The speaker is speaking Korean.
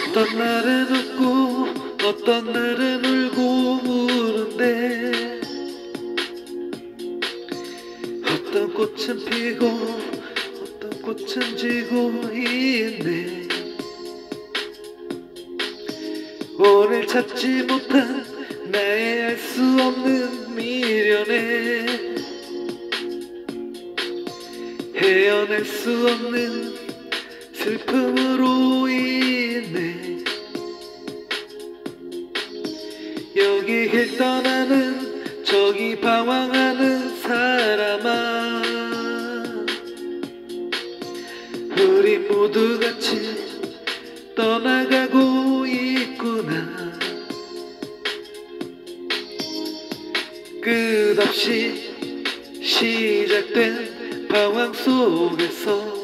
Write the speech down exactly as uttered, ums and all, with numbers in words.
어떤 날은 웃고 어떤 날은 울고 우는데 어떤 꽃은 피고 어떤 꽃은 지고 있네. 오늘 찾지 못한 나의 알 수 없는 미련에 헤어날 수 없는 슬픔으로 인해 여기 길 떠나는 저기 방황하는 사람아, 우리 모두 같이 떠나가고 있구나. 끝없이 시작된 방황 속에서